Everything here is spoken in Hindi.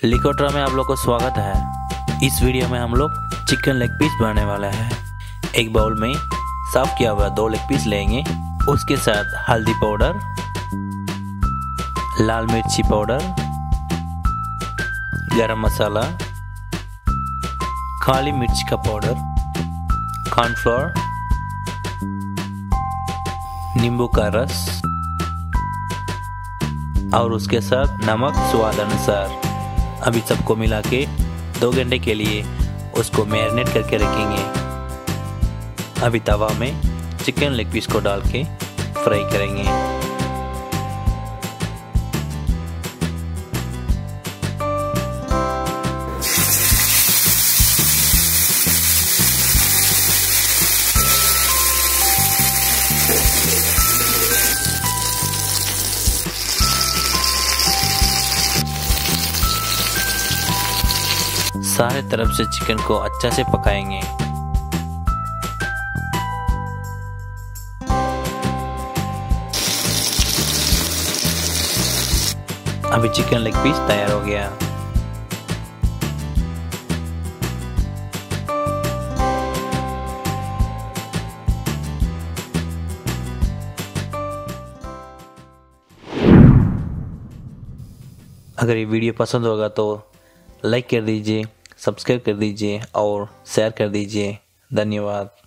लिकोट्रा में आप लोग को स्वागत है। इस वीडियो में हम लोग चिकन लेग पीस बनाने वाला है। एक बाउल में साफ किया हुआ 2 लेग पीस लेंगे। उसके साथ हल्दी पाउडर, लाल मिर्ची पाउडर, गरम मसाला, काली मिर्च का पाउडर, कॉर्नफ्लोर, नींबू का रस और उसके साथ नमक स्वाद अनुसार। अभी सबको मिला के 2 घंटे के लिए उसको मैरिनेट करके रखेंगे। अभी तवा में चिकन लेग पीस को डाल के फ्राई करेंगे। सारे तरफ से चिकन को अच्छा से पकाएंगे। अभी चिकन लेग पीस तैयार हो गया। अगर ये वीडियो पसंद होगा तो लाइक कर दीजिए, सब्सक्राइब कर दीजिए और शेयर कर दीजिए। धन्यवाद।